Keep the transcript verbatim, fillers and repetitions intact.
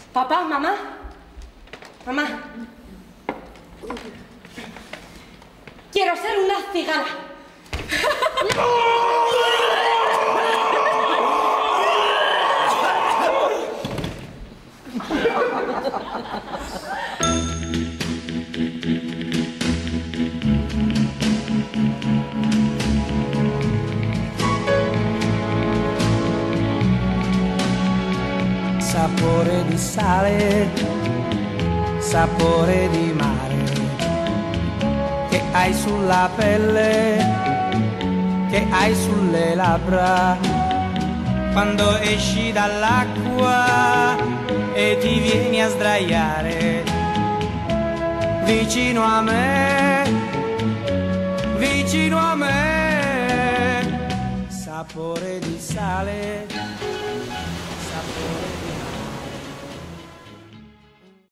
Papà, mamma? Mamá. Quiero ser una cigala. Sapore di sale, sapore di mare, che hai sulla pelle, che hai sulle labbra, quando esci dall'acqua e ti vieni a sdraiare vicino a me, vicino a me. Sapore di sale, sapore di